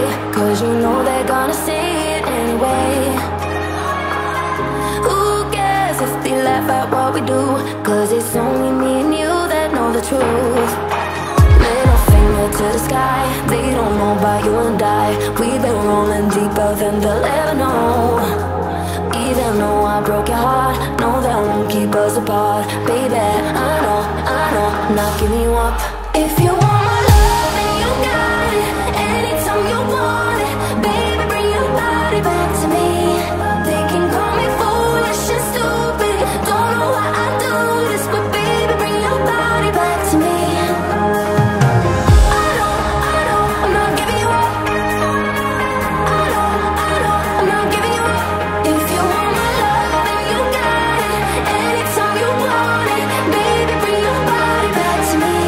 cause you know they're gonna see it anyway. Who cares if they laugh at what we do, cause it's only me and you that know the truth. Middle finger to the sky, they don't know about you and I. We've been rolling deeper than they'll ever know. Even though I broke your heart, no, that won't keep us apart. Baby, I know, I'm not giving you up. If you want my love, then you got it. Anytime you want it, baby, bring your body back to me. They can call me foolish and stupid, don't know why I do this, but baby, bring your body back to me. I know, I'm not giving you up. I know, I'm not giving you up. If you want my love, then you got it. Anytime you want it, baby, bring your body back to me.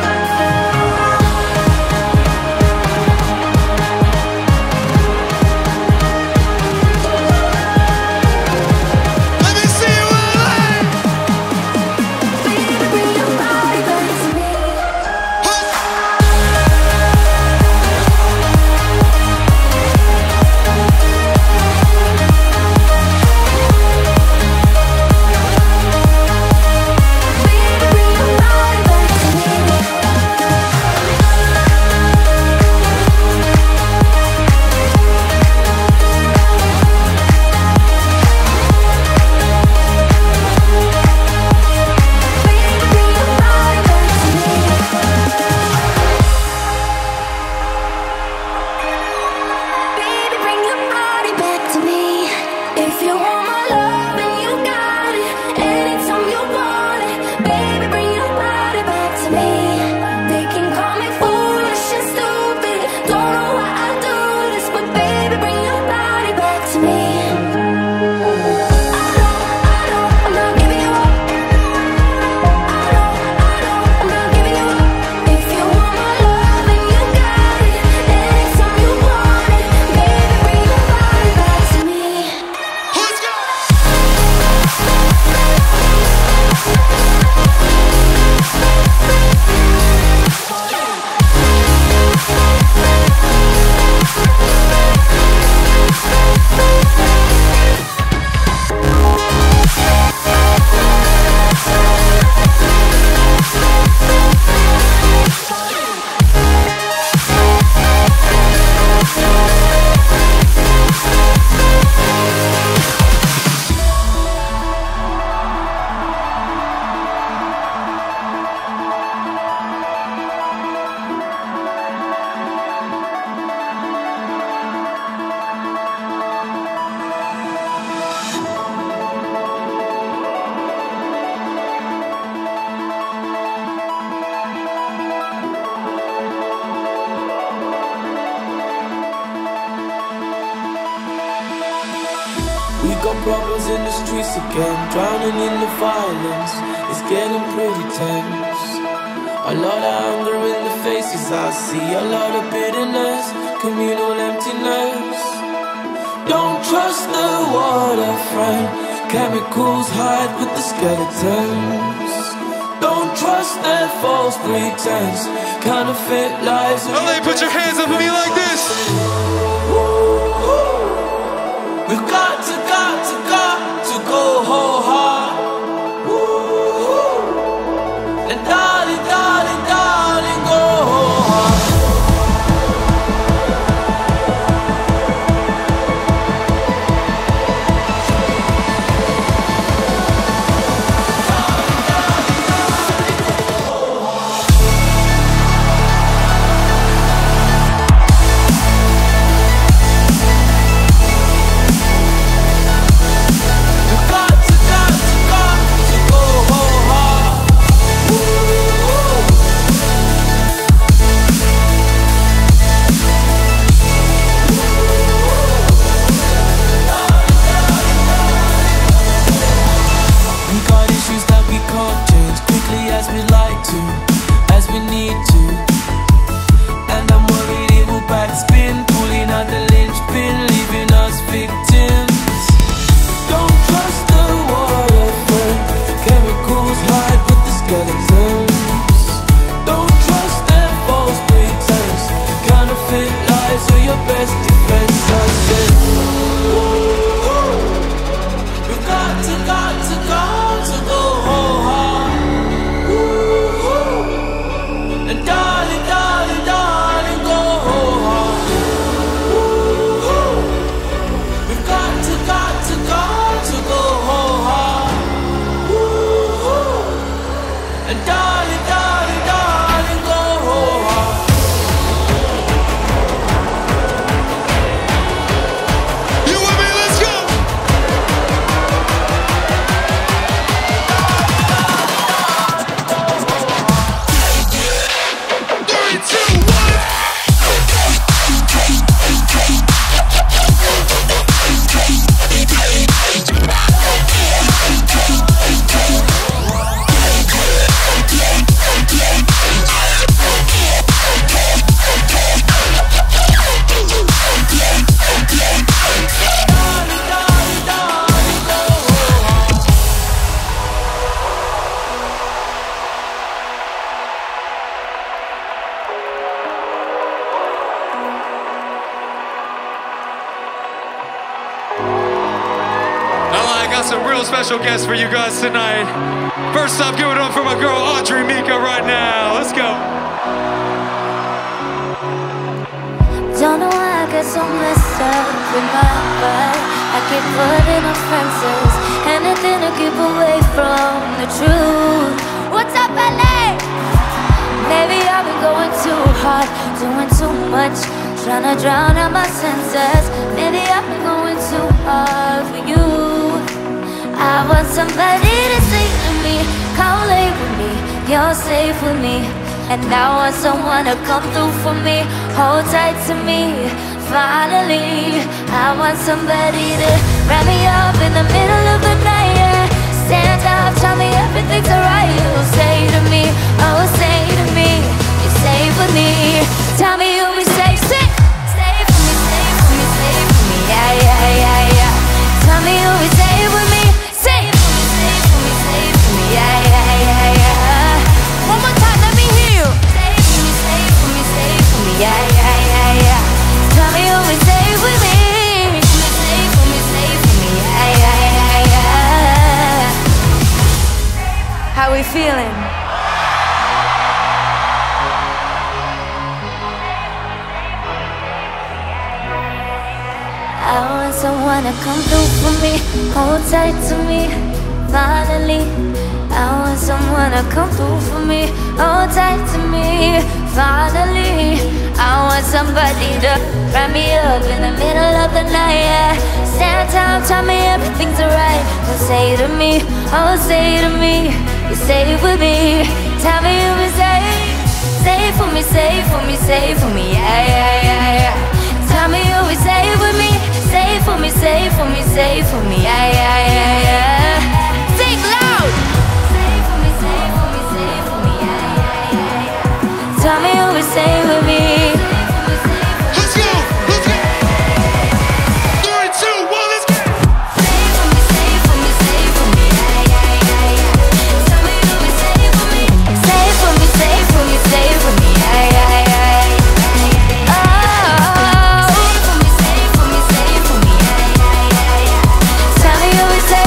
Problems in the streets again, drowning in the violence. It's getting pretty tense. A lot of anger in the faces I see, a lot of bitterness, communal emptiness. Don't trust the water, friend. Chemicals hide with the skeletons. Don't trust their false pretense. Counterfeit lies. LA, put your hands up at me like this. We've got to go whole hard. And darling, darling, darling, go whole hard. best defense. I said, ooh, we've got to go hard. Ooh, and darling, darling, darling, go hard. Ooh, we've got to go hard. Ooh, and darling, darling, darling, go hard. You with me? Let's go! 3, 2, 1. Some real special guests for you guys tonight. First off, give it up for my girl Audrey Mika right now. Let's go. Don't know why I get so messed up in my mind. I keep putting on fences, anything to keep away from the truth. What's up, LA? Maybe I've been going too hard, doing too much, trying to drown out my senses. Maybe I've been going too hard for you. I want somebody to sing to me, come lay with me, you're safe with me. And I want someone to come through for me, hold tight to me, finally. I want somebody to wrap me up in the middle of the night, yeah. Stand up, tell me everything's alright. You'll say to me, oh say to me, you're safe with me. Tell me you'll be safe, safe for me, safe for me, safe for me, yeah, yeah, yeah, yeah. Tell me you'll be safe with me. Yeah, yeah, yeah, yeah. One more time, let me hear you. Stay for me, yeah, yeah, yeah, yeah. Tell me you'll be safe with me. Stay for me, yeah, yeah, yeah, yeah. How we feeling? I want someone to come through for me, hold tight to me, finally. I want someone to come through for me, hold tight to me, finally. I want somebody to wrap me up in the middle of the night, yeah. Stand up, tell me everything's alright. Don't say to me, oh say to me, you're safe with me. Tell me you'll be safe, safe for me, safe for me, safe for me, yeah, yeah, yeah, yeah. Tell me you'll be safe with me, safe for me, safe for me, safe for me, yeah, yeah, yeah, yeah. Sing loud. Tell me you'll be safe with me. Let's go! Let's go! 3, 2, 1, let's go! Safe for me, safe for me, safe for me, yeah, yeah, yeah, yeah. Tell me you'll be safe with me. Safe for me, safe for me, safe for me, yeah, yeah, yeah, yeah. Oh, safe for me, safe for me, safe for me, yeah, yeah, yeah, yeah. Tell me you'll be safe.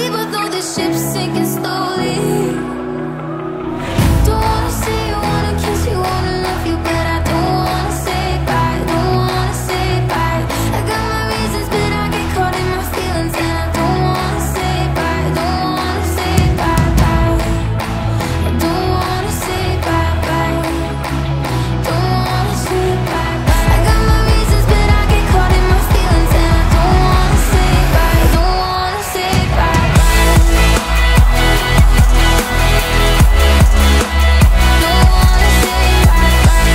We both know this ship's sinking slowly. Don't wanna see you, wanna kiss you, wanna love you, but I don't wanna say bye, don't wanna say bye. I got my reasons, but I get caught in my feelings, and I don't wanna say bye, don't wanna say bye bye. I don't wanna say bye bye, don't wanna say bye bye. I got my reasons, but I get caught in my feelings, and I don't wanna say bye, don't wanna say bye bye. Don't wanna say bye bye.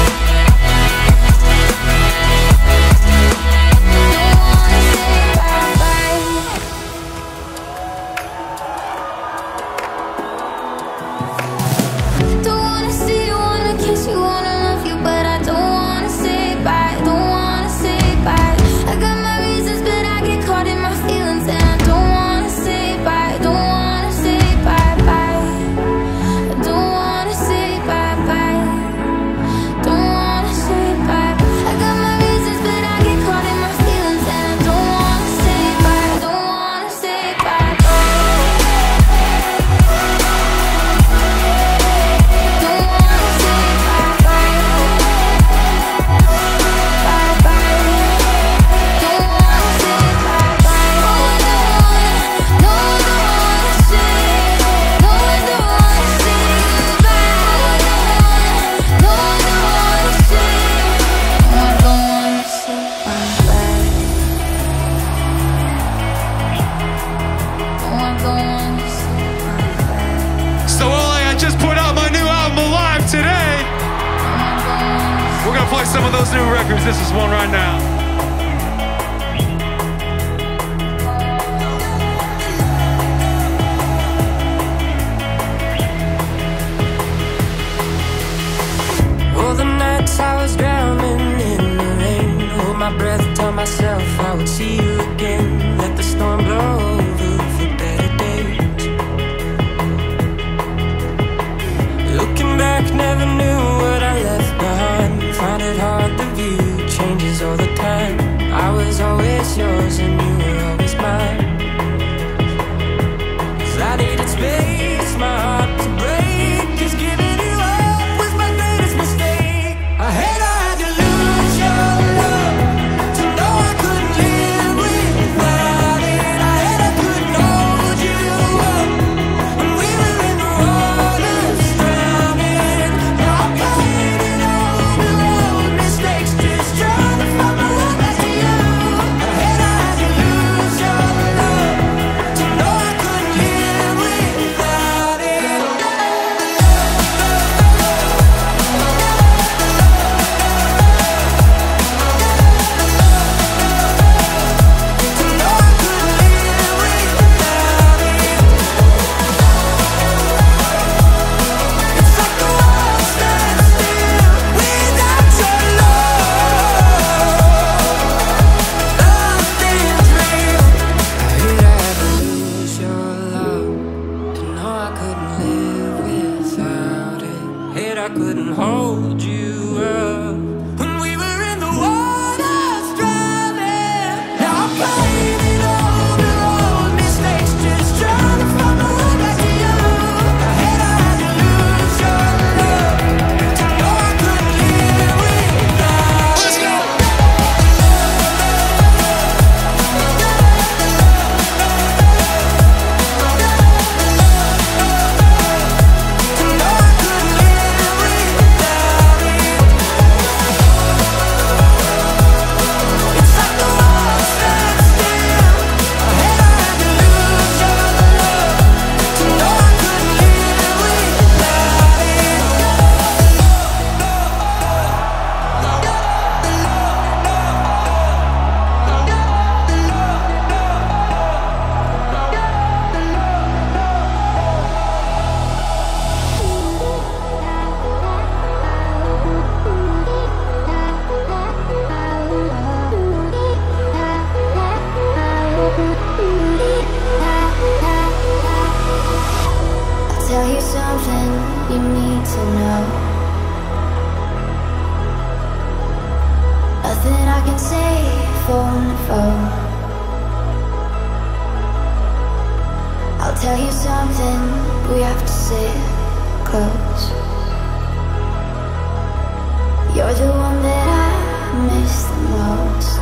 Don't wanna say bye bye. Don't wanna see you, wanna kiss you, wanna love you, but I don't wanna say bye, don't wanna say bye. I got my reasons, but I get caught in my feelings, and I don't wanna say bye, don't wanna say bye bye. I don't wanna say bye bye. Don't wanna say bye. I got my reasons, but I get caught in my feelings, and I don't wanna say bye, don't wanna say bye bye. Don't wanna say bye bye. Bye bye. Don't wanna say bye bye. No, I don't wanna say. No, I don't wanna say goodbye. No, I don't wanna say. No, I don't wanna say bye bye. No, I don't wanna say bye bye. So Ole, I just put out my new album Alive today. We're gonna play some of those new records. This is one right now. All the nights I was drowning in the rain, hold my breath, tell myself I would see you again. Let the storm blow over for better days. Looking back, never knew what I left behind. Find it hard, the view changes all the time. I was always yours and you were always mine. 'Cause I needed space, my heart to break, 'cause giving you up was my greatest mistake. I had to lose your love to know I couldn't live without it. I couldn't hold you up when we were in the waters drowning. Now I'm painting over old mistakes, just trying to find my way back to you. I had to lose your love to know I couldn't live without it. To know I couldn't live without it. It's like the world stands still without your love. Nothing's real. I had to lose your love to know I couldn't live without it. Hate I couldn't hold you up when we were in the waters drowning. Now I'm painting over old mistakes, just trying to find my way back to you. I had to lose your love to know I couldn't live without it. Let's go. To know I couldn't live without it. It's like the world stands still. I had to lose your love to know I couldn't live without it. I'll tell you something you need to know. Nothing I can say for the phone. tell you something, we have to sit close. You're the one that I miss the most.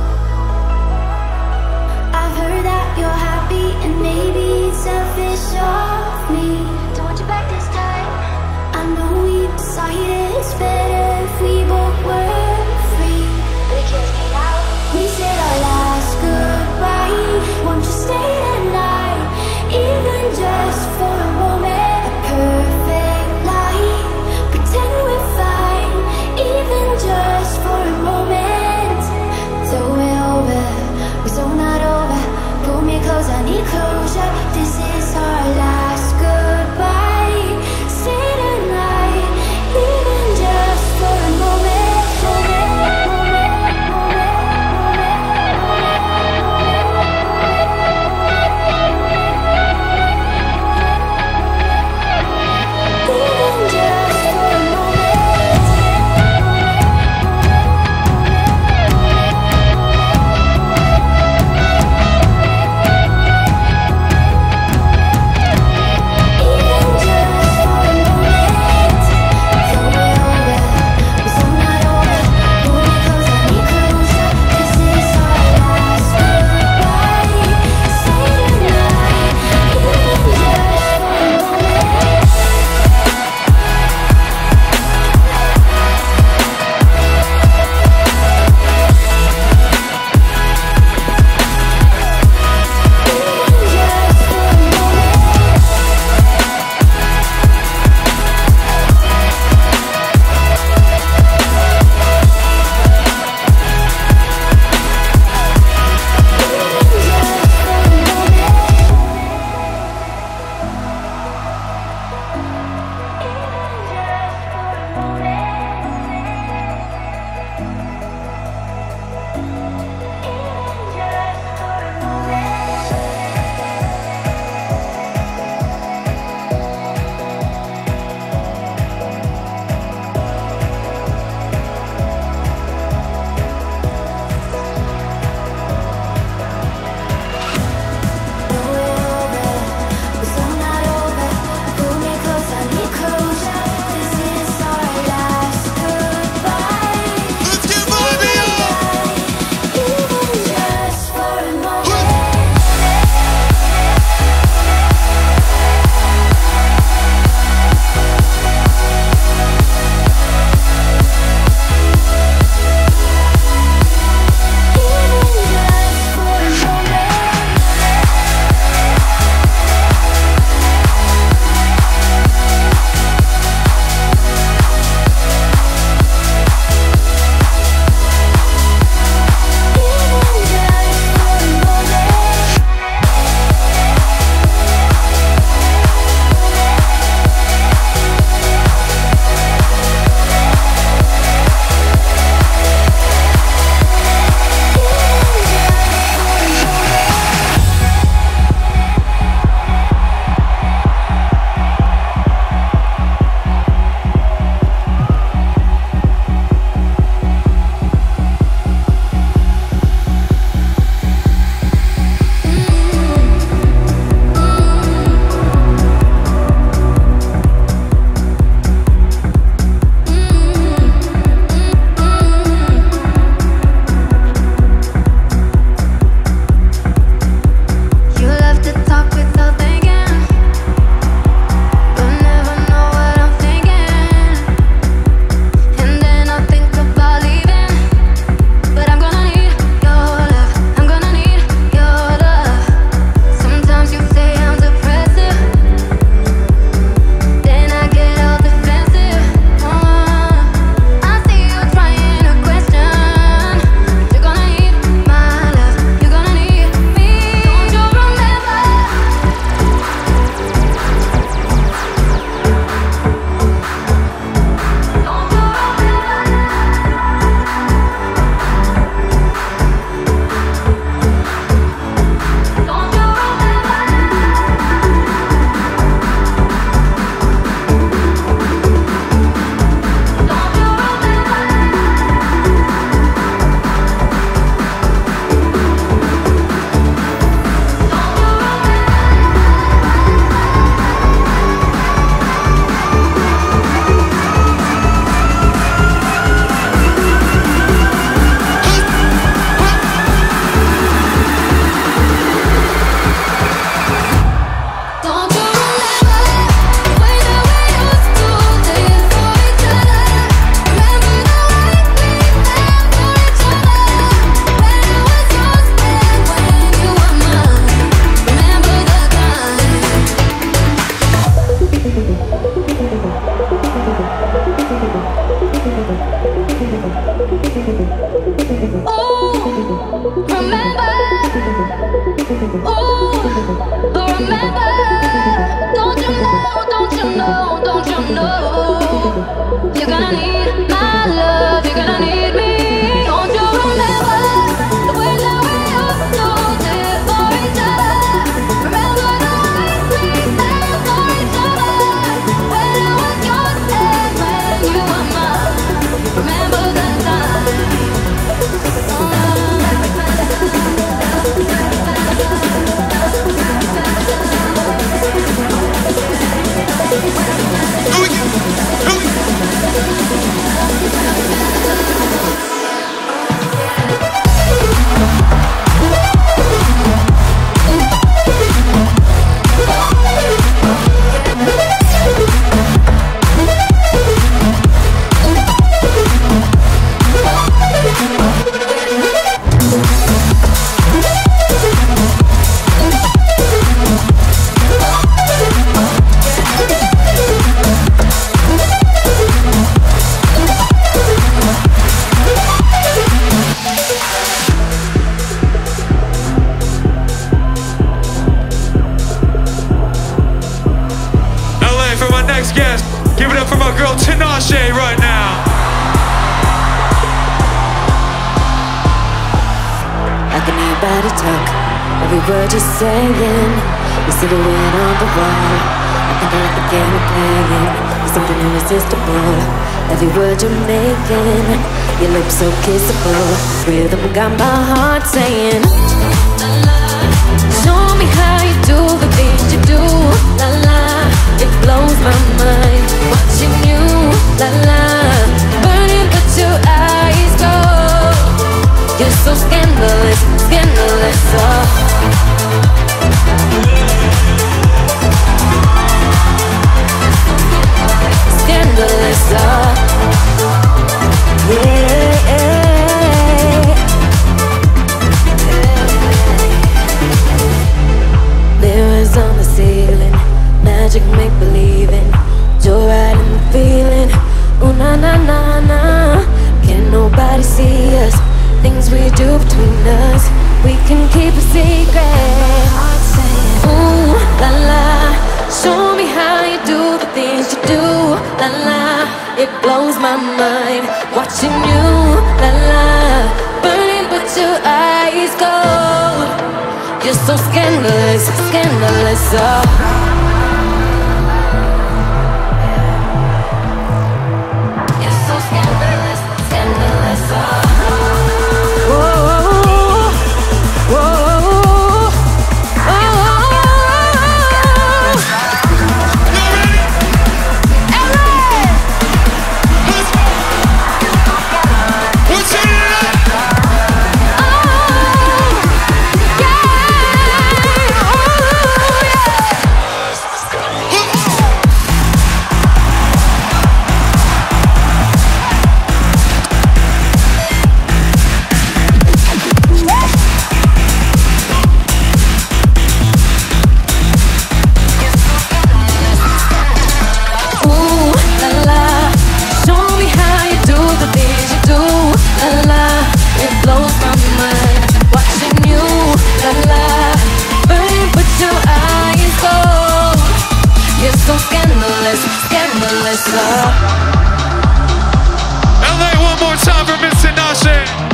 I've heard that you're happy, and maybe it's selfish of me. Don't want you back this time. I know we decided it's better if we both were free, but it kills me now. We said our last goodbye. Won't you stay the night, even just for a moment? A perfect lie, pretend we're fine, even just for a moment. Throw it over, we're so not over. Pull me close, I need closure. This is our last goodbye. Stay tonight, even just for a moment. need my love, you're gonna need me. Don't you remember the way that we used to live for each other? Remember the ways we sang for each other? When I was yours and when you were mine. Remember that time. Guest, give it up for my girl Tinashe right now. How can anybody talk? Every word you're saying, you see the wind on the wall. I can like the game you're playing, it's something irresistible. Every word you're making, your lips so kissable. Rhythm got my heart saying, la la. Show me how you do the things you do, la la. It blows my mind, watching you, la la. Burning but your eyes go. You're so scandalous, scandalous, oh. Scandalous, oh. Yeah. Mirrors on the ceiling, magic make believing, joyride in the feeling. Ooh na na na na. Can nobody see us? Things we do between us, we can keep a secret. Ooh la la. Show me how you do the things you do, la la. It blows my mind, watching you, la la. Burning but your eyes gold. You're so scandalous, scandalous, oh. LA, one more time for Miss Tinashe.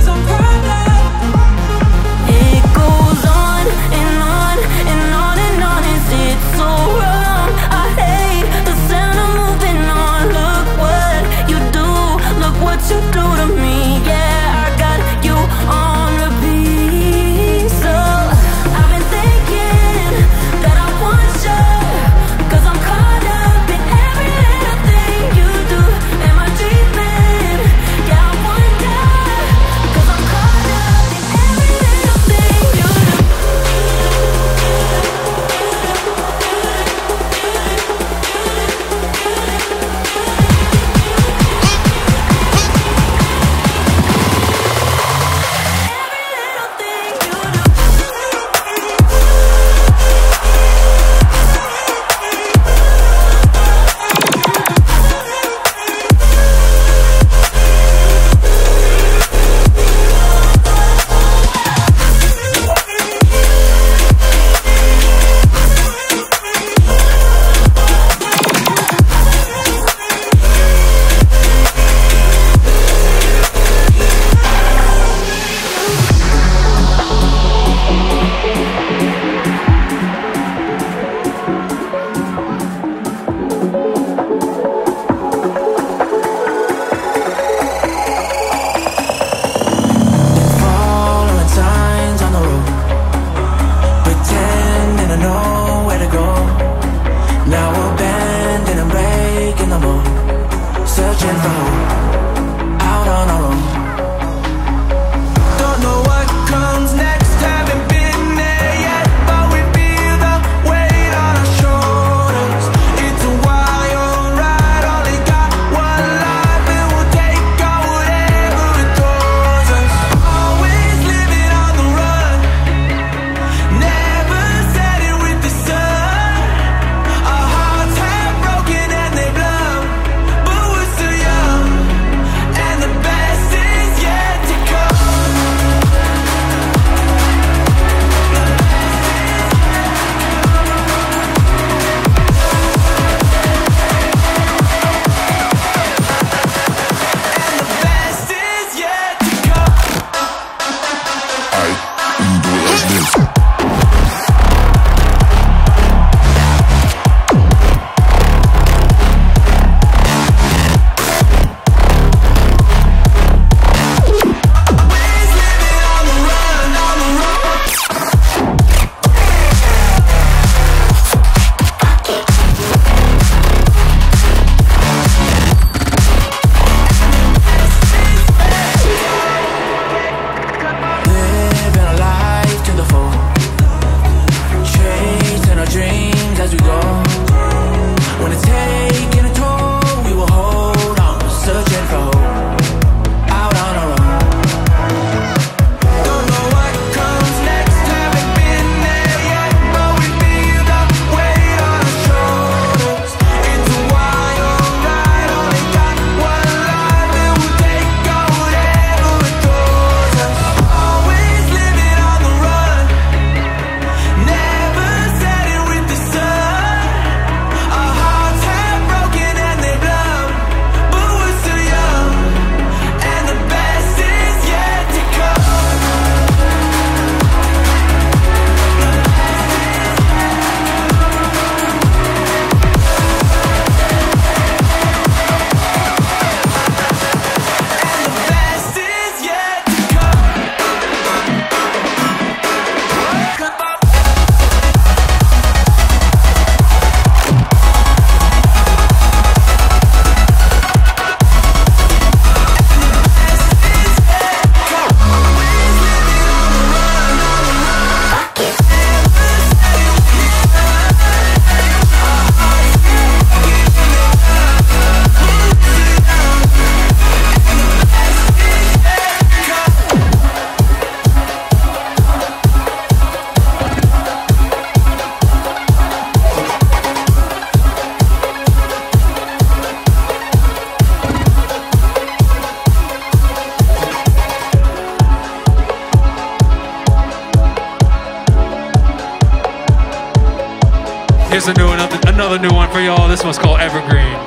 It goes on and on and on and on. Here's another new one for y'all. This one's called Evergreen.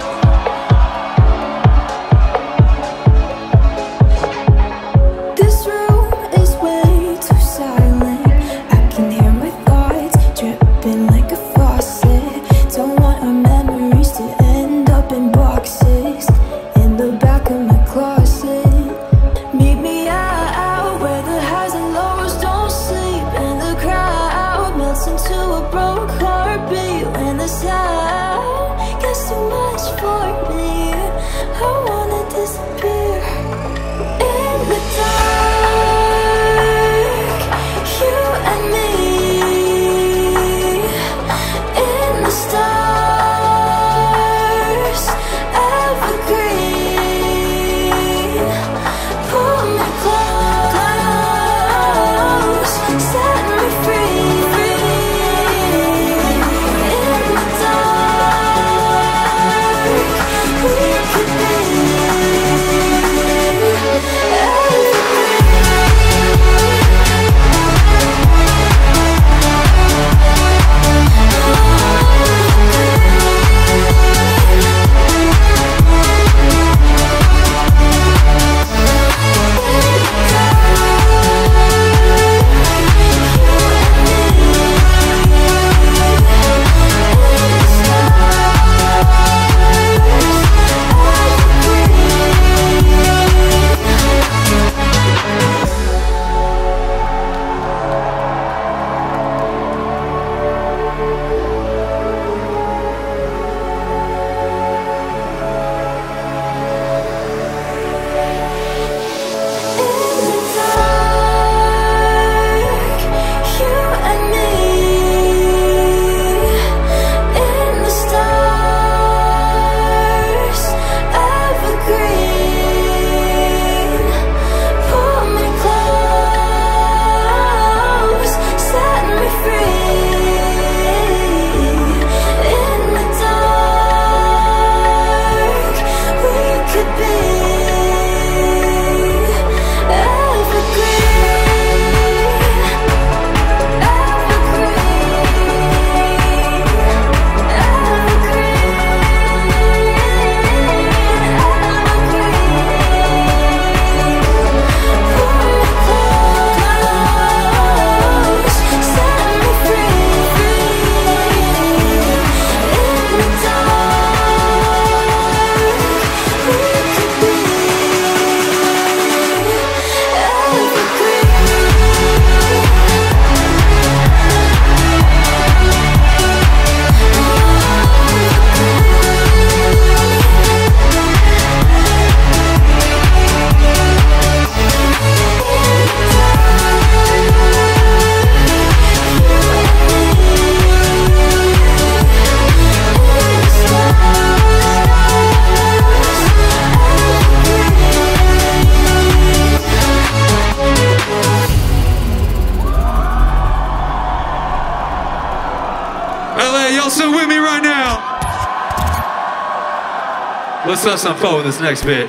Let's have some fun with this next bit.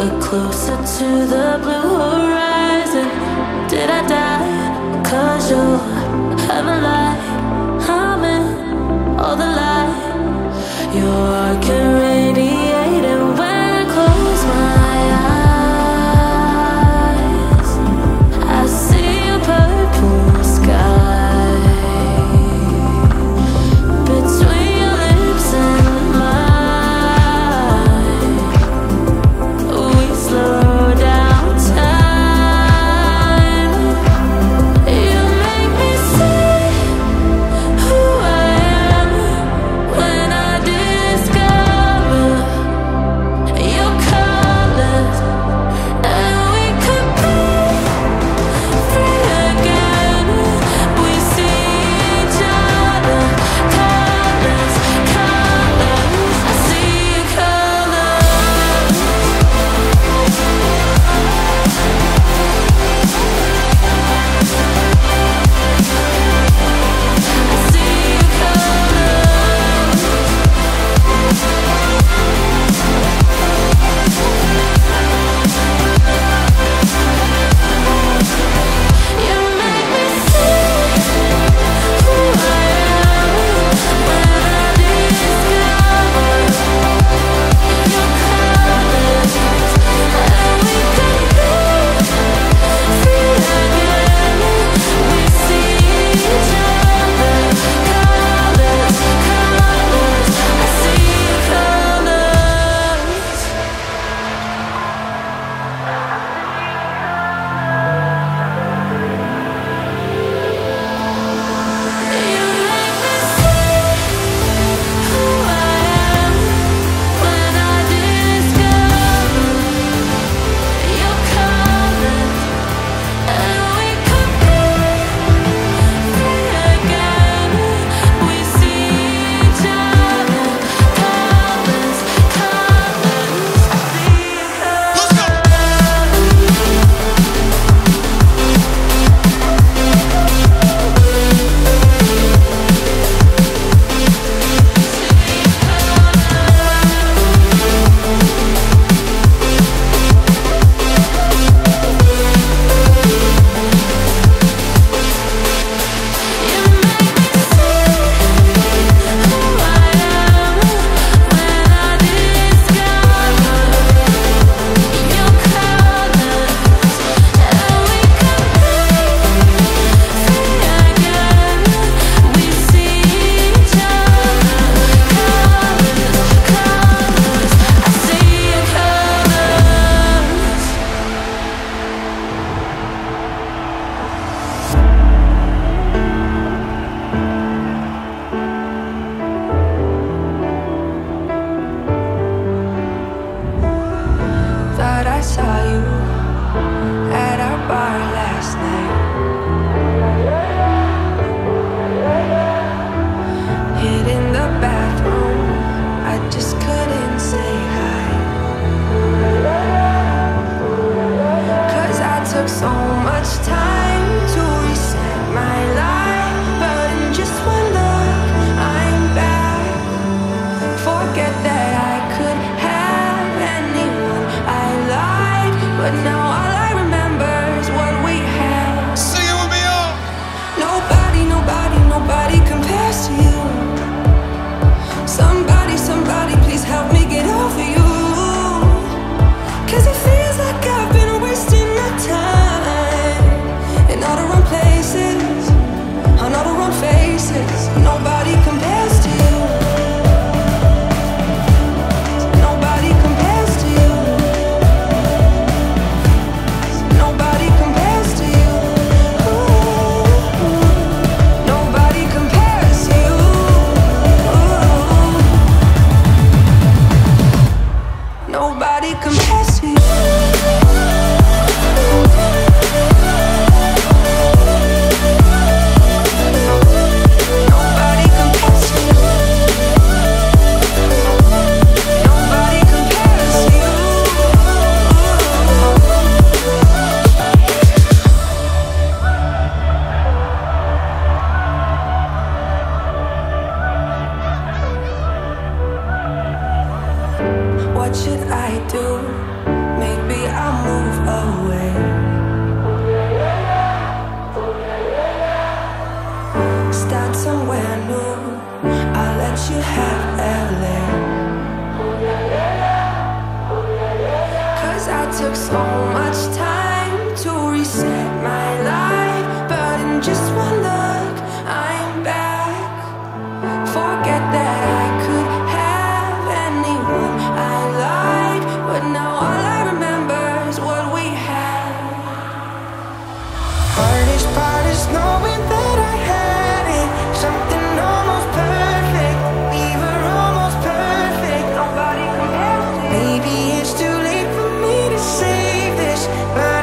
We're closer to the blue horizon. Did I die? 'Cause you're having light. I'm in all the light. Your heart can radiate, and when I close my eyes, I see a purple sky between your lips and mine. We slow down time. You make me see who I am when I discover your colors, and we could be free again. We see each other, colors, colors. I see your colors. I see your colors. You make me see who I am when I discover your colors, and we could be free again. We see each other, colors, colors. I see your colors. You make me see who I am when I discover your colors, and we could be free again. We see each other, colors, colors. I see your Thought I saw you at our bar last night. Hid in the bathroom, I just couldn't say hi. 'Cause I took so much time to reset my life, but in just one look, I'm back. Forget that I could have anyone I liked, but now all I remember is what we had. Sing it with me, y'all. Nobody, nobody, nobody compares to you. Somebody, somebody, please help me get over you. 'Cause it feels like I've been wasting my time in all the wrong places, on all the wrong faces. Nobody compares to you. Nobody compares to you. Nobody compares to you. Ooh, nobody compares to you. Nobody compares to you. Nobody compares to you. Nobody compares to you. What should I do? Make maybe I'll move away. Start somewhere new, I'll let you have LA. 'Cause I took so much time to reset my life, but in just one look, I'm back. Forget that I could have anyone I like, but now all I remember is what we had. Hardest part is knowing that I had it, something almost perfect. We were almost perfect. Nobody compares to you. Maybe it's too late for me to save this, but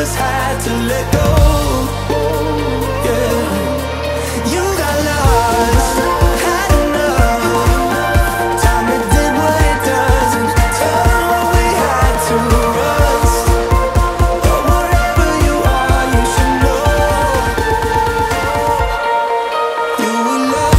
just had to let go. Yeah, you got lost, had enough. Time it did what it does and turn what we had to rust. But wherever you are, you should know you were loved.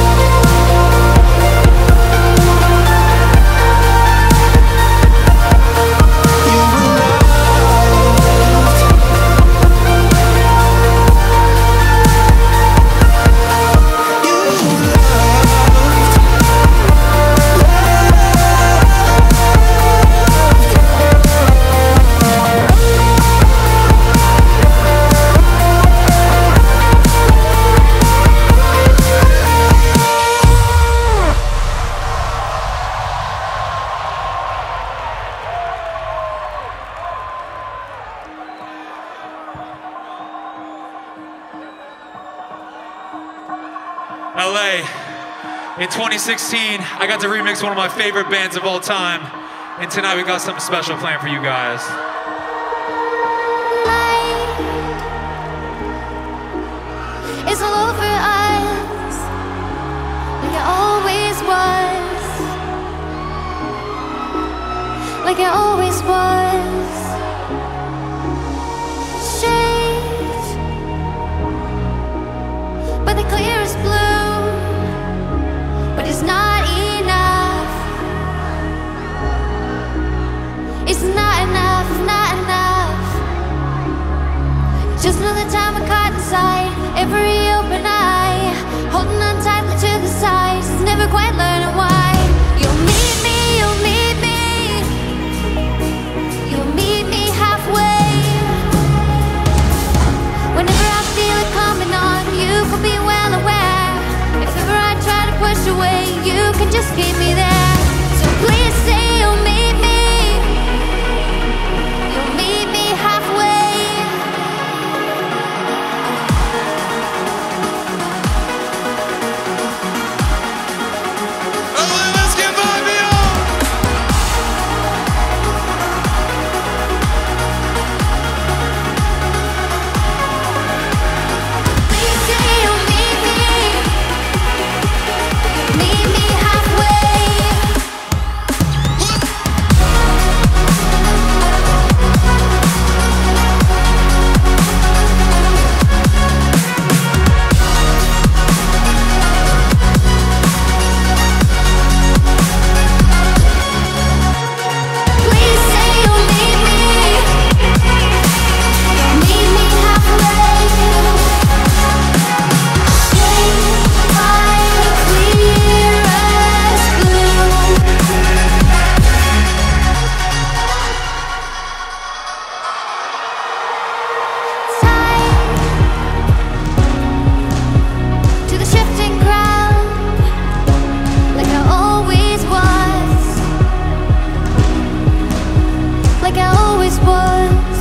LA, in 2016, I got to remix one of my favorite bands of all time. And tonight we got something special planned for you guys. It's all over us, like it always was, like it always was. Shades, but the clearest blue, but it's not enough. It's not enough, not enough. Just another time I caught inside every open eye, holding on tightly to the sides, never quite learning why. You'll meet me, you'll meet me, you'll meet me halfway. Whenever I feel it coming on, you can be well aware. If ever I try to push away, you can just keep me there. So please say you'll meet me, you'll meet me halfway. Let's get vibey on! Please say you'll meet me halfway. Please say you'll meet me halfway. Shade my clearest blue. Tied to the shifting ground, like I always was, like I always was.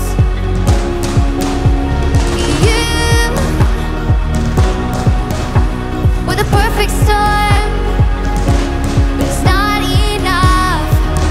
You were the perfect storm, but it's not enough.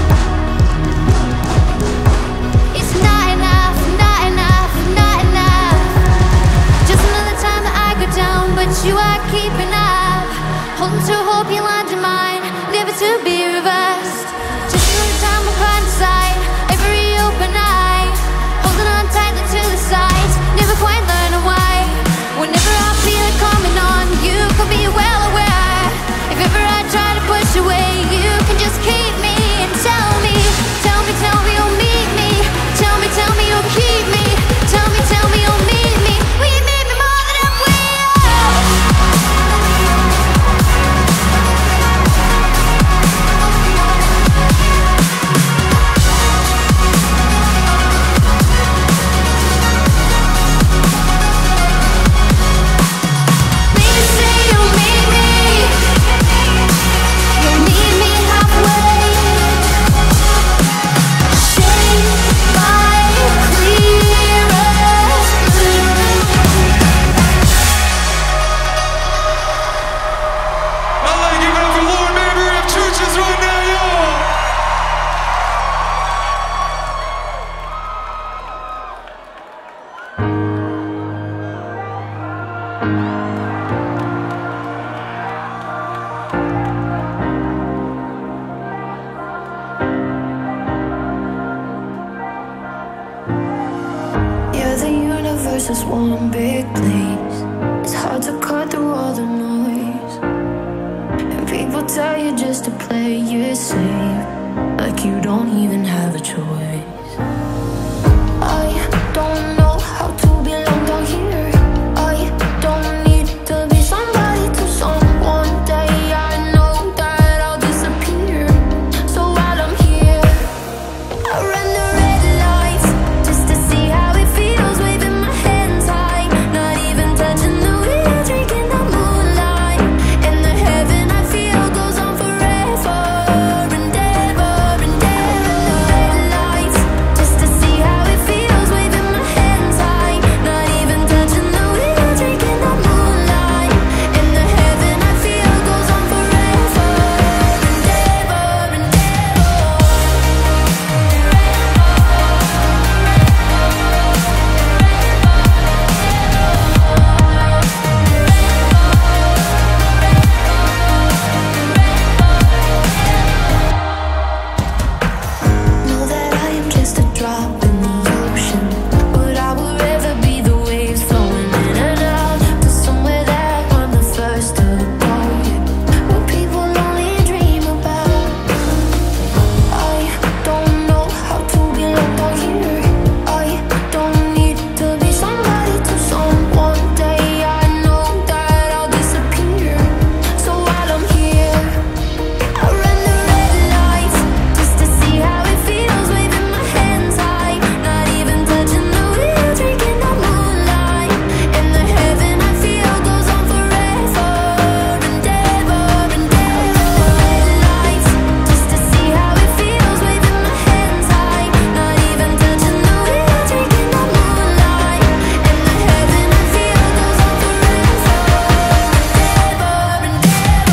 It's not enough, not enough, not enough. Just another time that I go down, but you are keeping up, holding to hope you'll undermine, never to be reversed. Just another time I'm caught inside every open eye, holding on tightly to the sides, never quite learning why. Whenever I feel it coming on, you can be well aware. If ever I try to push away, you can just keep me and tell me you'll meet me. Tell me you'll keep me. Tell me you'll meet me. Will you meet me more than I'm way up? this one big place. It's hard to cut through all the noise, and people tell you just to play it safe, like you don't even have a choice. I don't know how to belong down here. I don't need to be somebody to someone. Day I know that I'll disappear. So while I'm here, I run the red lights just to see how it feels, waving my hands high, not even touching the wheel, drinking the moonlight. And the heaven I feel goes on forever and ever and ever. The red lights just to see how it feels, waving my hands high, not even touching the wheel, drinking the moonlight. And the heaven I feel goes on forever and ever and ever. Know that I am just a drop in the ocean, but I will ever be the waves flowing in and out to somewhere that I'm the first to go. What people only dream about. I don't know how to belong down here. I don't need to be somebody to someone. Day I know that I'll disappear. So while I'm here, I run the red lights just to see how it feels, waving my hands high, not even touching the wheel, drinking the moonlight. And the heaven I feel goes on forever and ever and ever. Red lights just to see how it feels, waving my hands high, not even touching the wheel, drinking the moonlight. And the heaven I feel goes on forever and ever and ever.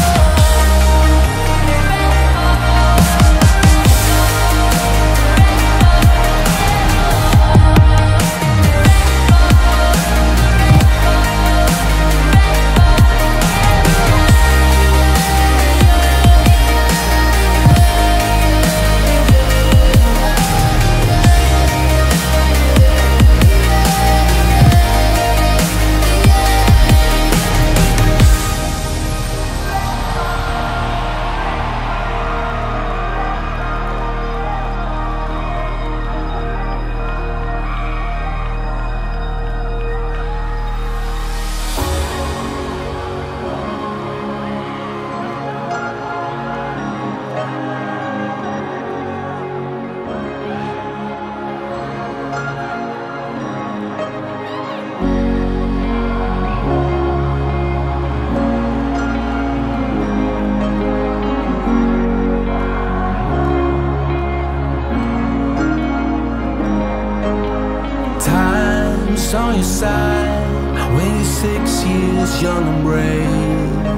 Time's on your side when you're 6 years young and brave.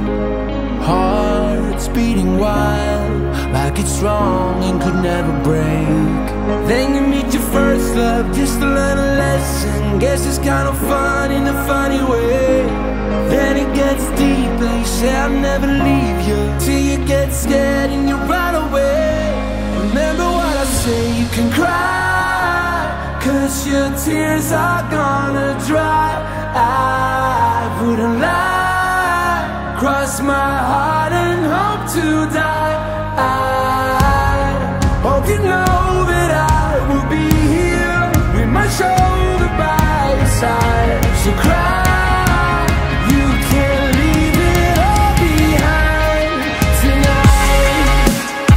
Hearts beating wild like it's wrong and could never break. Then you meet your first love just to learn a lesson. Guess it's kind of fun in a funny way. Then it gets deep and you say I'll never leave you, till you get scared and you run away. Remember what I say, you can cry, 'cause your tears are gonna dry. I wouldn't lie, cross my heart and hope to die. I hope you know that I will be here with my shoulder by your side. So cry, you can leave it all behind tonight.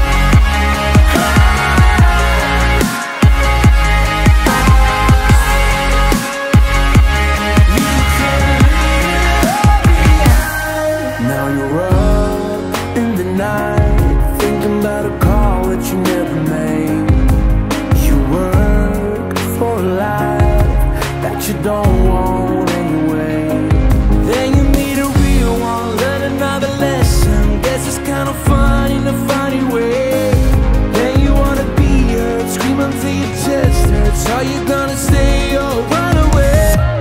Now you're up in the night, thinking about a call that you never made. You work for a life that you don't want anyway. Then you meet a real one, learn another lesson. Guess it's kind of fun in a funny way. Then you wanna be heard, scream until your chest hurts. Are you gonna stay or run away?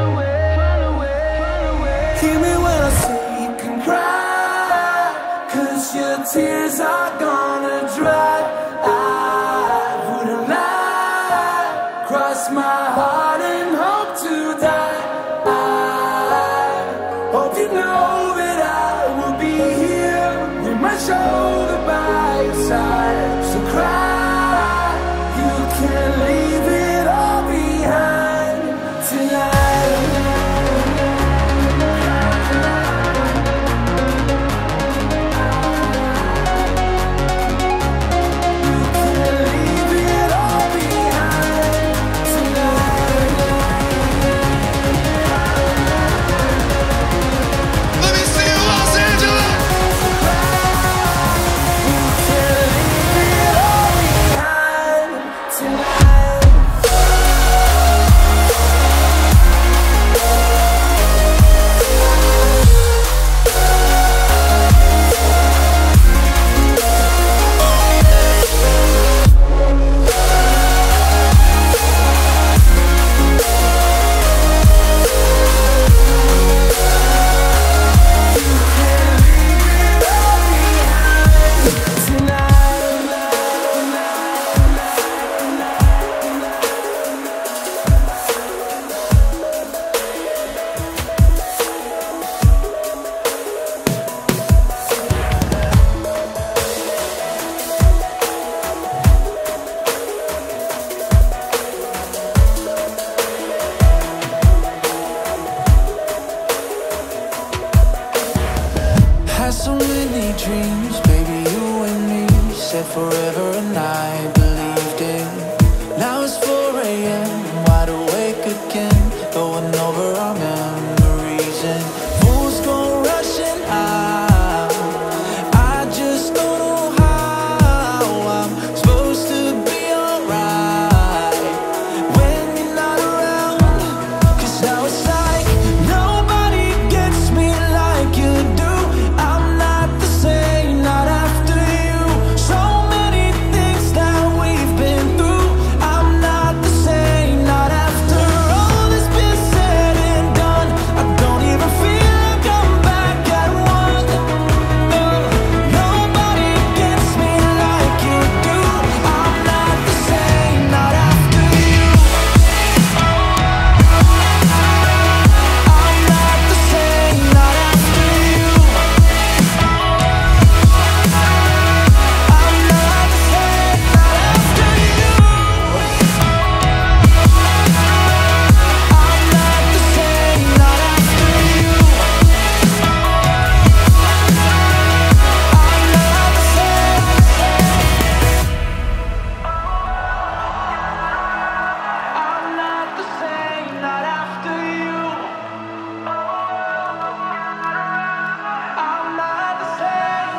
Hear me when I say you can cry, 'cause your tears are gonna dry. I wouldn't lie, cross my heart and hope to die. shoulder by your side. So cry, you can leave it all behind tonight. You can leave it all behind tonight. Let me see you, Los Angeles! Had so many dreams, baby, you and me said forever and I believed it. Now it's 4 a.m., I'm wide awake again, going over our memories and moon's gone rushing out. I just don't know how I'm supposed to be alright when you're not around. 'Cause now it's like nobody gets me like you do. I'm not the same, not after you. So many things that we've been through. I'm not the same, not after all that's been said and done. I don't even feel like I'm back at one. No, nobody gets me like you do. I'm not the same, not after you. I'm not the same, not after you. I'm not the same, not after you. I'm not the same, not after you. I'm not the same. I'm not the same, not after you. I'm not the same.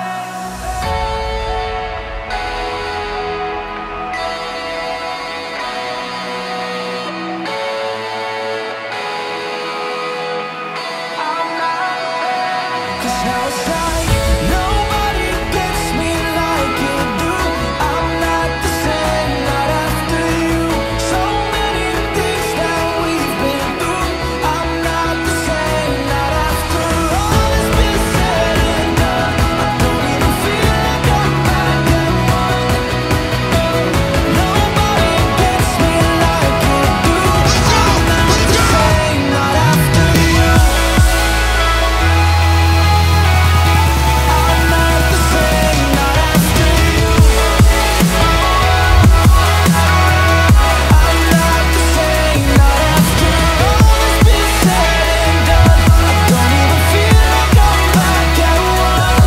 I'm not the same. 'Cause now it's like nobody gets me like you do. I'm not the same, not after you. So many things that we've been through. I'm not the same, not after all that's been said and done. I don't even feel like I'm back at one. Nobody gets me like you do. I'm not the same, not after you. I'm not the same, not after you. I'm not the same, not after all that's been said and done. I don't even feel like I'm back at one.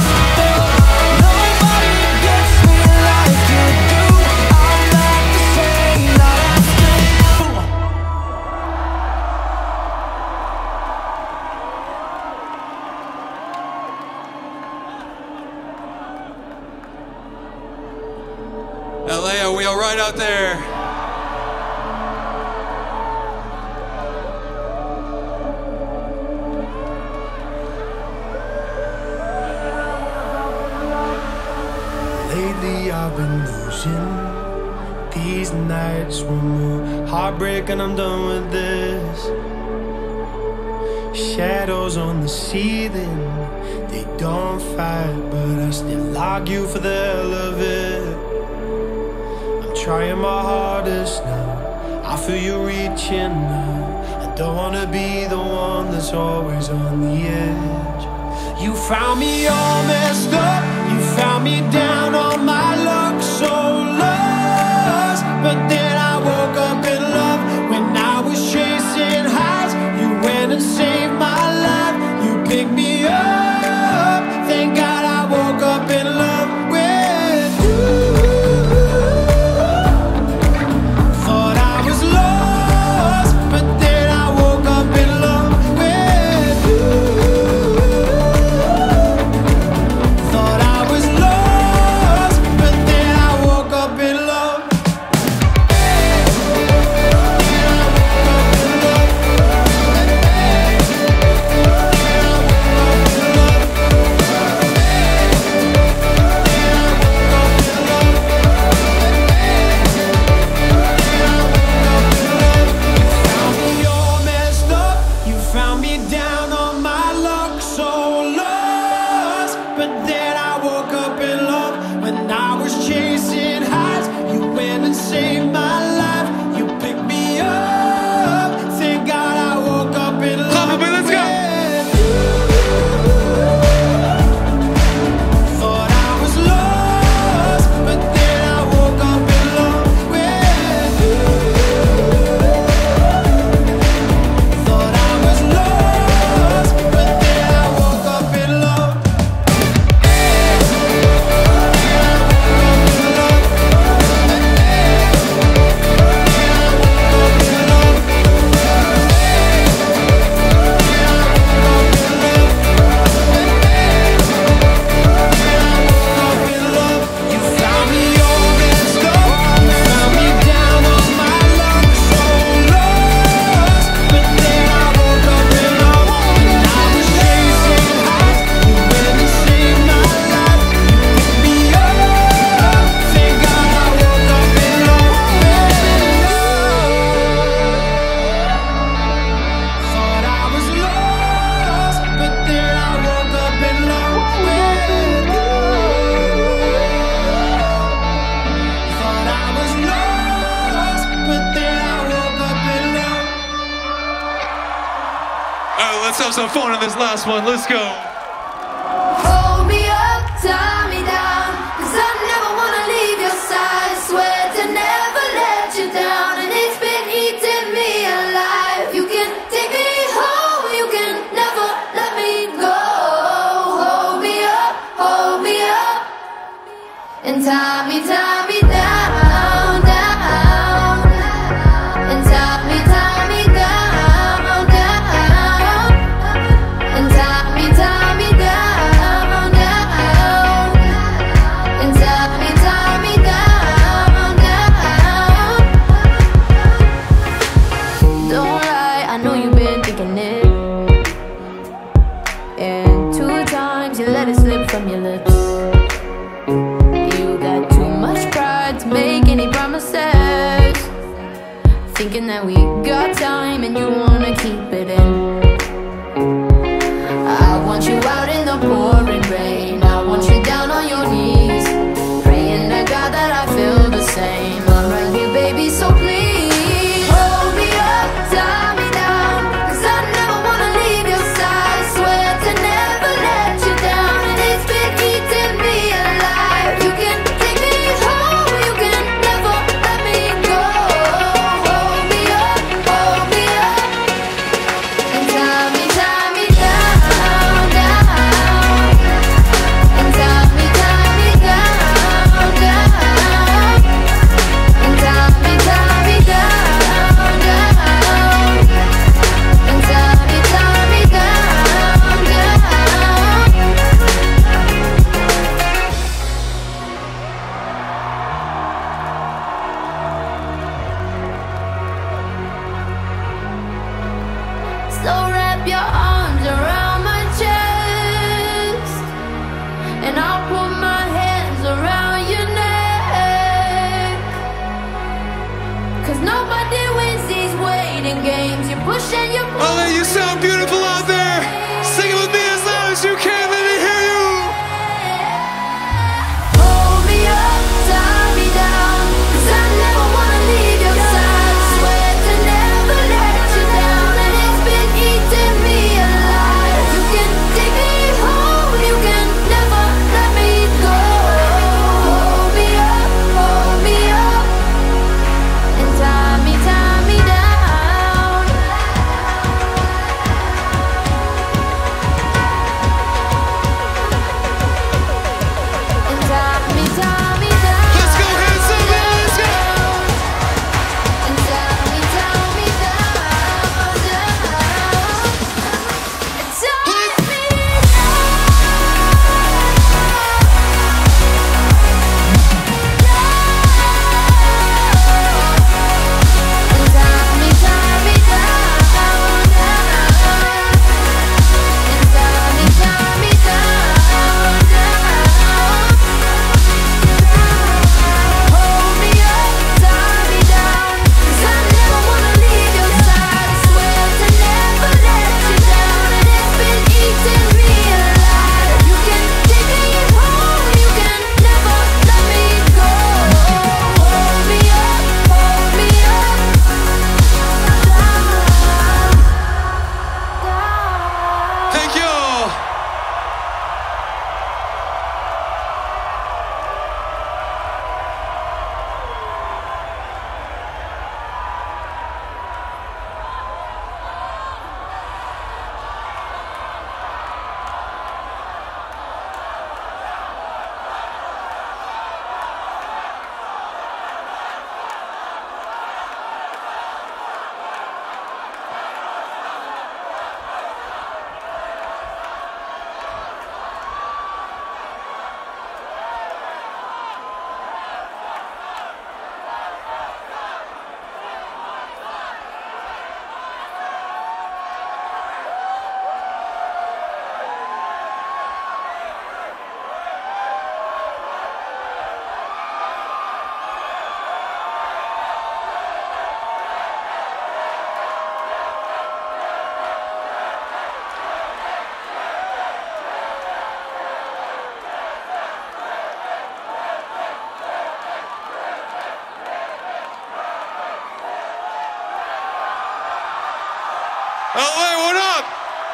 Nobody gets me like you do. I'm not the same, not after you. LA, are we all right out there? Lately I've been losing these nights. One more heartbreak and I'm done with this. Shadows on the ceiling, they don't fight, but I still argue for the hell of it. I'm trying my hardest now, I feel you reaching now. I don't wanna be the one that's always on the edge. You found me all messed up, found me down on my luck, so lost. But then I woke up in love. When I was chasing highs, you went and saved my life. You picked me up. Thank God I woke up in love with you. Thought I was lost, but then I woke up in love with you. Thought I was lost, but then I woke up in love. Found me down on my luck, so lost. But then I woke up in love. When I was chasing highs, you went and saved my life. You picked me up. Thank God I woke up in love. Clap for me, let's go. Thought I was lost, but then I woke up in love with you. Thought I was lost, but then I woke up in love. You found me all messed up. You found me down on my luck, so lost. But then I woke up in love. When I was chasing highs, you went and saved my life. You picked me up. Thank God I woke up in love with you. Thought I was lost, but then I woke up in love with you. Thought I was lost, but then I woke up in love. All right, let's have some fun on this last one. Let's go. Hold me up, tie me down, 'cause I never wanna leave your side. Swear to never let you down, and it's been eating me alive. You can take me home, you can never let me go. Hold me up, and tie me down, down, and tie me down, down, and tie me down, down, and tie me down, down. Don't lie, I know you've been thinking it, and 2 times you let it slip from your lips. You got too much pride to make any promises, thinking that we got time and you wanna keep it in. I want you out in the pouring rain, I want you down on your knees, praying to God that I feel the same. I'm right here, baby, so please hold me up, tie me down, 'cause I never wanna leave your side. Swear to never let you down, and it's been eating me alive. You can take me home, you can never let me go. Hold me up, and tie me down, down, and tie me down, down, and tie me down, down, and tie me down, down. So wrap your arms around my chest, and I'll put my hands around your neck. 'Cause nobody wins these waiting games. You push and you pull. All of you sound beautiful out there. Sing it with me as loud as you can. Let me hear you. Hold me up, tie me down, 'cause I never wanna leave your side. Swear to never let you down, and it's been eating me alive. You can take me home, you can never let me go. LA, what up?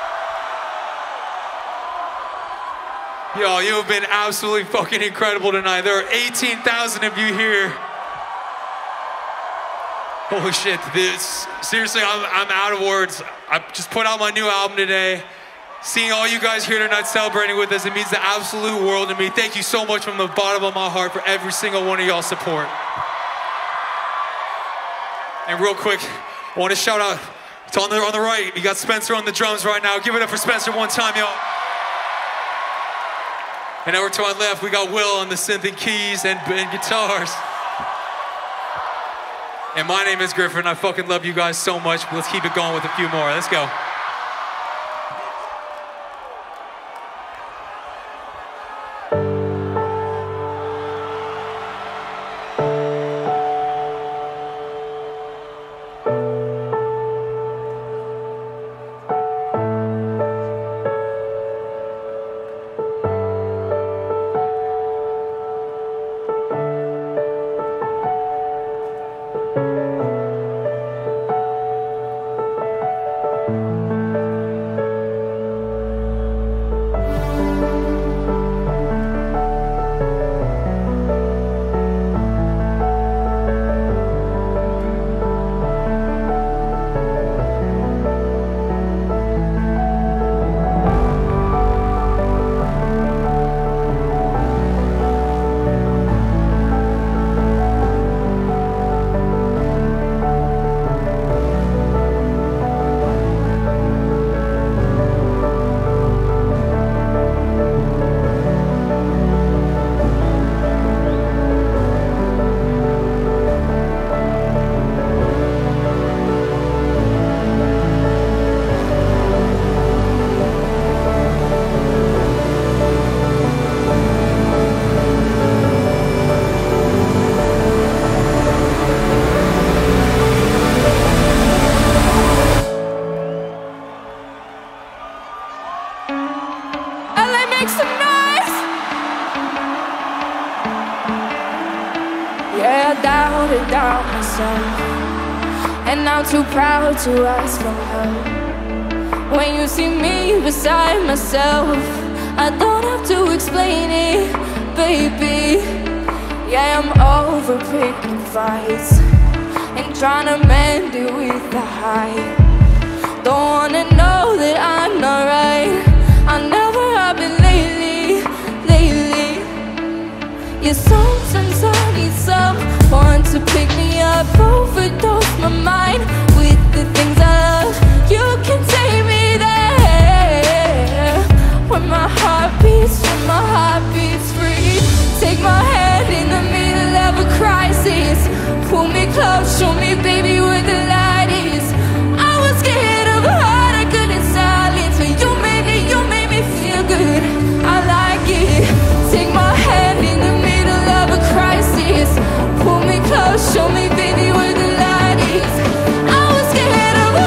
Yo, you have been absolutely fucking incredible tonight. There are 18,000 of you here. Holy shit, seriously, I'm out of words. I just put out my new album today. Seeing all you guys here tonight celebrating with us, it means the absolute world to me. Thank you so much from the bottom of my heart for every single one of y'all's support. And real quick, I want to shout out, it's on the right, you got Spencer on the drums right now. Give it up for Spencer one time, y'all. And over to our left, we got Will on the synth and keys and guitars. And my name is Griffin. I fucking love you guys so much. Let's keep it going with a few more. Let's go. And I'm too proud to ask for help. When you see me beside myself, I don't have to explain it, baby. Yeah, I'm over picking fights and trying to mend it with the high. Don't wanna know that I'm not right. I never have been lately. Yeah, sometimes I need someone to pick me up, overdose my mind with the things I love. You can take me there, where my heart beats free. Take my hand in the middle of a crisis. Pull me close, show me, baby, where the light is. I was scared of a heart I couldn't silence, but you made me feel good. I like it. Take my hand in the middle of a crisis. Pull me close, show me, baby, where the light is. I was scared of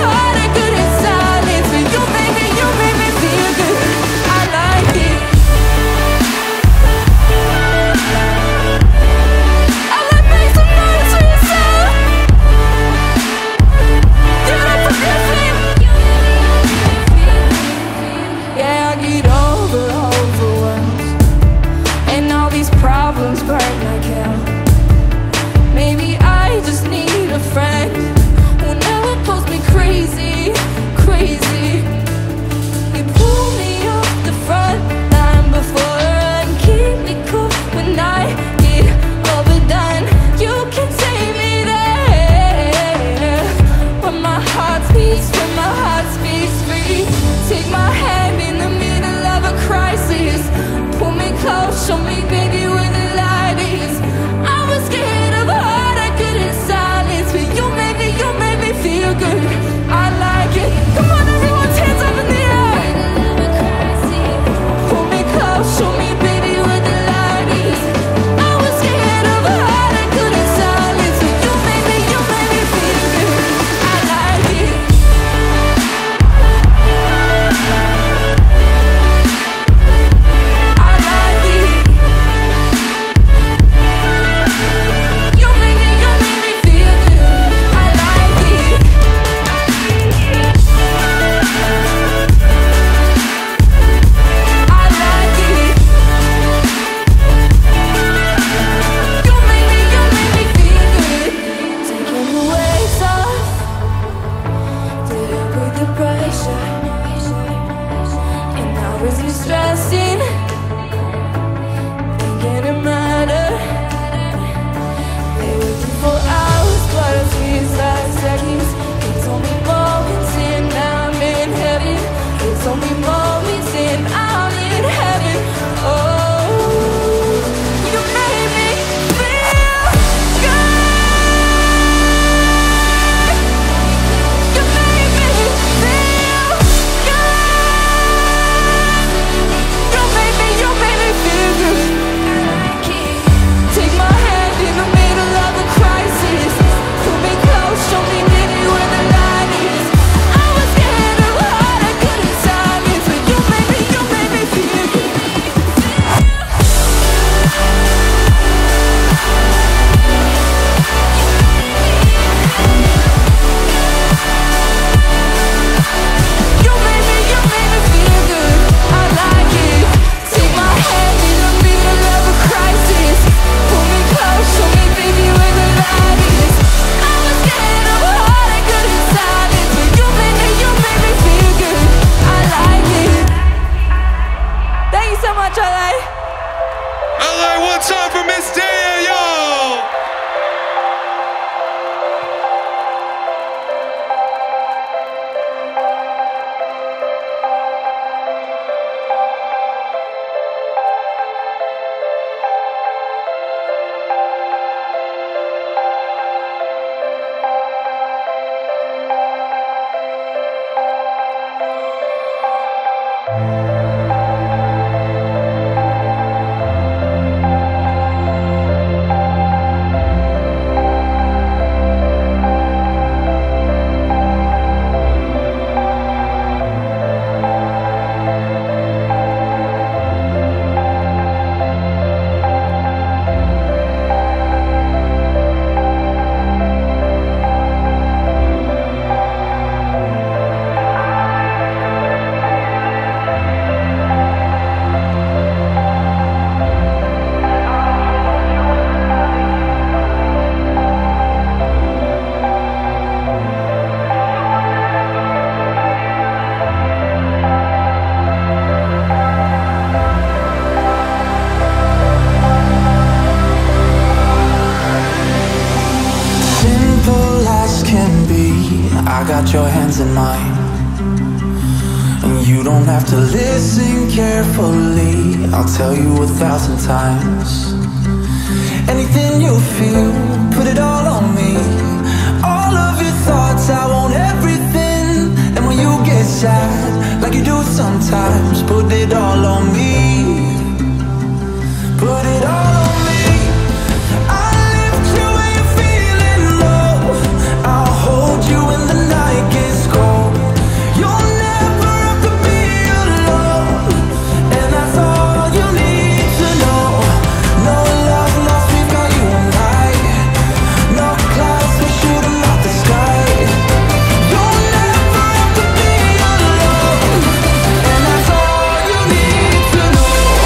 hands in mine. And you don't have to listen carefully, I'll tell you 1,000 times. Anything you feel, put it all on me. All of your thoughts, I want everything. And when you get sad, like you do sometimes, put it all on me. Put it all on me. I'll lift you when you're feeling low. I'll hold you when the night gets cold. You'll never have to be alone, and that's all you need to know. No love lost, we've got you and I. No clouds, we're shooting out the sky. You'll never have to be alone, and that's all you need to know.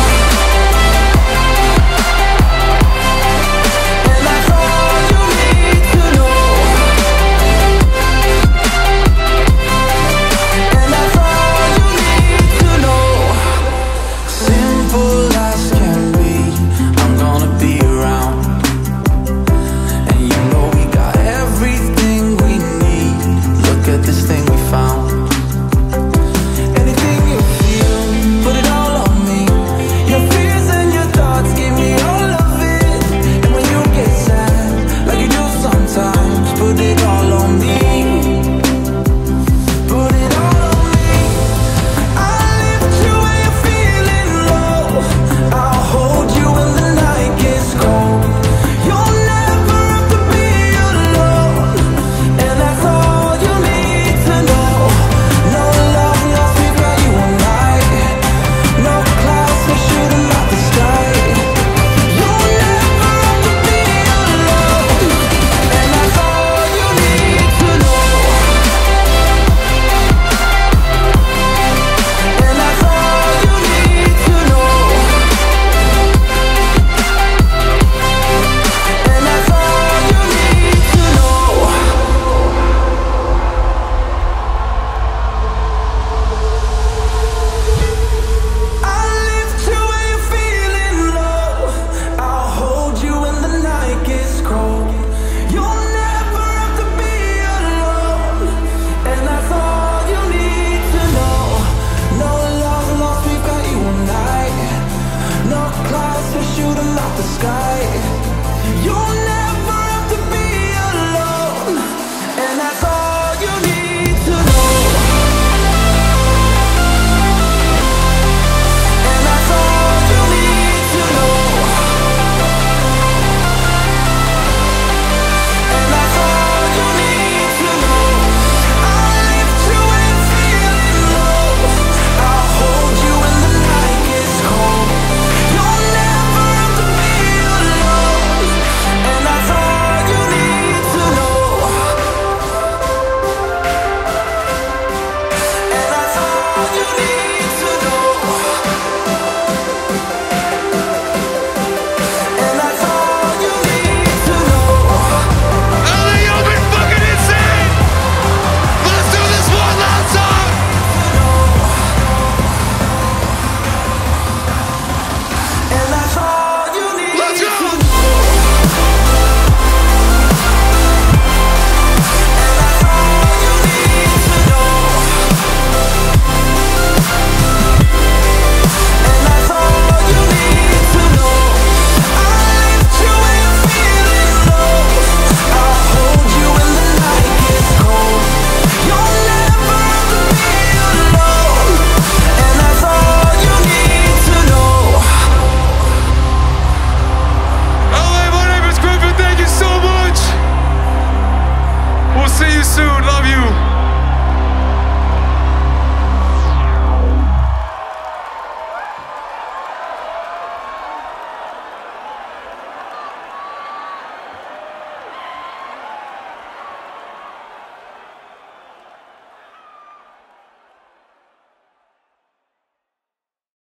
And that's all you need to know. And that's all you need to know. Simple as can be, I'm gonna be around. And you know we got everything we need. Look at this thing we found. Anything you feel, put it all on me. Your fears and your thoughts, give me all of it. And when you get sad, like you do sometimes, put it all on me. Put it all on me. I'll lift you when you're feeling low. I'll hold you when the night gets cold. You'll never have to be alone, and that's all you need to know. No love lost, we've got you and I. No clouds, we're shooting out the sky. You'll never have to be alone, and that's all you need to know. And that's all you need to know. And that's all you need to know. I'll lift you when you're feeling low. I'll hold you when the night gets cold. You'll never have to be alone, and that's all you need to know. No love lost, we've got you and I. No clouds, we're shooting out the sky. You'll never have to be alone, and that's all you need to know. And that's all you need to know. And that's all you need to know. I'll lift you when you're feeling low. I'll hold you when the night gets cold. You'll never have to be alone, and that's all you need to know. And that's all you need to know. And that's all you need to know. LA, you've been fucking insane! Let's do this one last song! And that's all you need Let's go! to know. And that's all you need to know. And that's all you need to know. I'll lift you when you're feeling low. I'll hold you when the night gets cold. You'll never have to be alone, and that's all you need to know. LA, my name is Griffin, thank you so much! We'll see you soon, love you!